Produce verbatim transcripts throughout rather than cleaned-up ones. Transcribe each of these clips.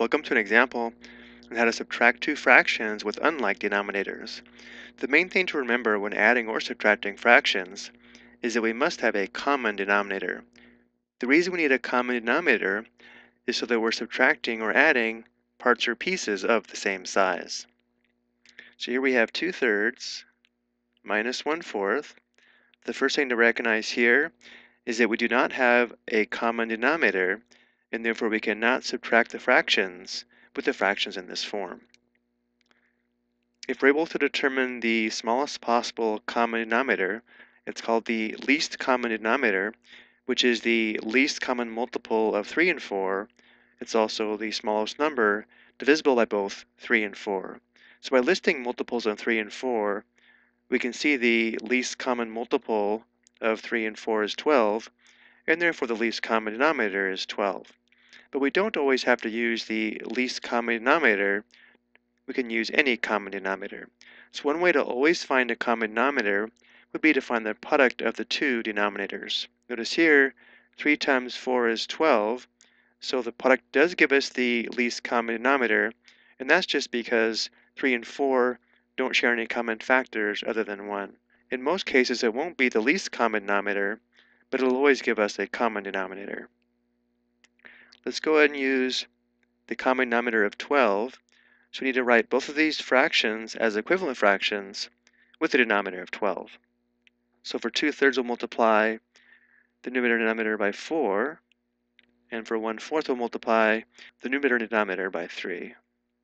Welcome to an example on how to subtract two fractions with unlike denominators. The main thing to remember when adding or subtracting fractions is that we must have a common denominator. The reason we need a common denominator is so that we're subtracting or adding parts or pieces of the same size. So here we have two thirds minus one fourth. The first thing to recognize here is that we do not have a common denominator, and therefore we cannot subtract the fractions with the fractions in this form. If we're able to determine the smallest possible common denominator, it's called the least common denominator, which is the least common multiple of three and four. It's also the smallest number divisible by both three and four. So by listing multiples of three and four, we can see the least common multiple of three and four is twelve, and therefore the least common denominator is twelve. But we don't always have to use the least common denominator. We can use any common denominator. So one way to always find a common denominator would be to find the product of the two denominators. Notice here, three times four is twelve, so the product does give us the least common denominator, and that's just because three and four don't share any common factors other than one. In most cases, it won't be the least common denominator, but it'll always give us a common denominator. Let's go ahead and use the common denominator of twelve. So we need to write both of these fractions as equivalent fractions with the denominator of twelve. So for two thirds, we'll multiply the numerator and denominator by four, and for one fourth, we'll multiply the numerator and denominator by three.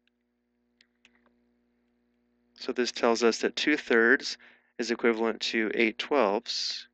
So this tells us that two thirds is equivalent to eight twelfths,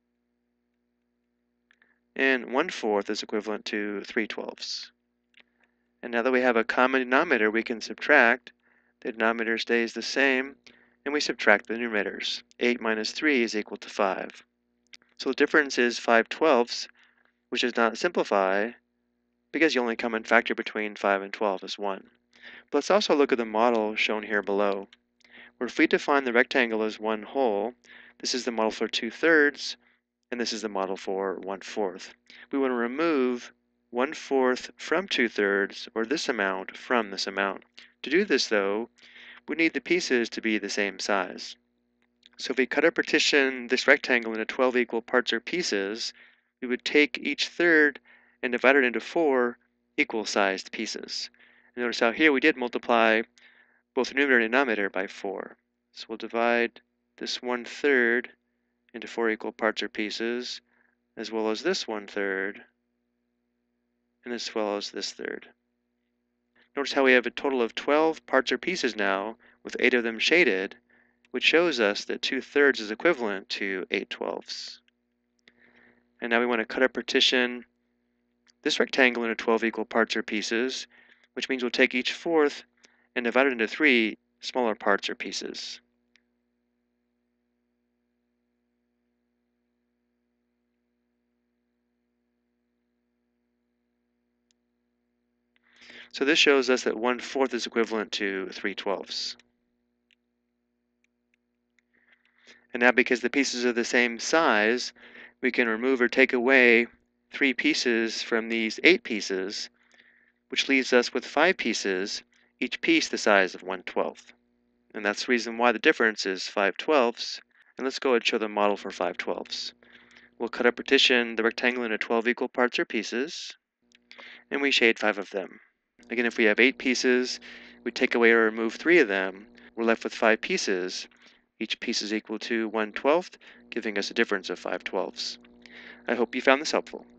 and one fourth is equivalent to three twelfths. And now that we have a common denominator, we can subtract. The denominator stays the same, and we subtract the numerators. eight minus three is equal to five. So the difference is five twelfths, which does not simplify because the only common factor between five and twelve is one. But let's also look at the model shown here below. Where if we define the rectangle as one whole, this is the model for two thirds, and this is the model for one fourth. We want to remove one fourth from two thirds, or this amount from this amount. To do this, though, we need the pieces to be the same size. So if we cut or partition this rectangle into twelve equal parts or pieces, we would take each third and divide it into four equal-sized pieces. And notice how here we did multiply both the numerator and denominator by four. So we'll divide this one third into four equal parts or pieces, as well as this one third, and as well as this third. Notice how we have a total of twelve parts or pieces now, with eight of them shaded, which shows us that two thirds is equivalent to eight twelfths. And now we want to cut or partition this rectangle into twelve equal parts or pieces, which means we'll take each fourth and divide it into three smaller parts or pieces. So this shows us that one fourth is equivalent to three twelfths. And now because the pieces are the same size, we can remove or take away three pieces from these eight pieces, which leaves us with five pieces, each piece the size of one twelfth. And that's the reason why the difference is five twelfths. And let's go ahead and show the model for five twelfths. We'll cut or partition the rectangle into twelve equal parts or pieces, and we shade five of them. Again, if we have eight pieces, we take away or remove three of them, we're left with five pieces. Each piece is equal to one twelfth, giving us a difference of five twelfths. I hope you found this helpful.